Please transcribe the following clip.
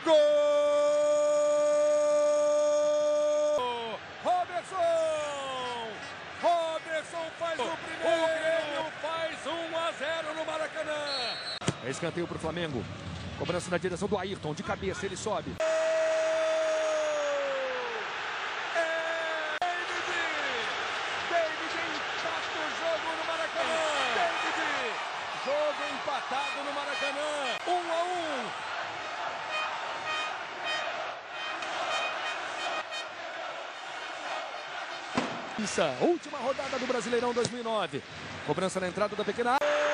Gol! Robertson faz o primeiro. O Grêmio faz 1-0 no Maracanã. É escanteio para o Flamengo. Cobrança na direção do Ayrton. De cabeça ele sobe. David empata o jogo no Maracanã. David, jogo empatado no Maracanã. 1-1. Última rodada do Brasileirão 2009. Cobrança na entrada da pequena área.